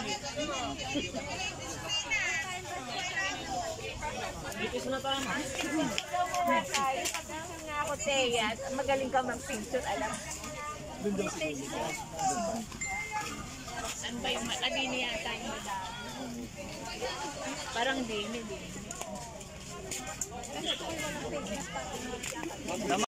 Dito na tayo. Nga ako, Teya. Magaling ka mag-picture, alam. Ano ba yung dini yata yung madami? Parang dini.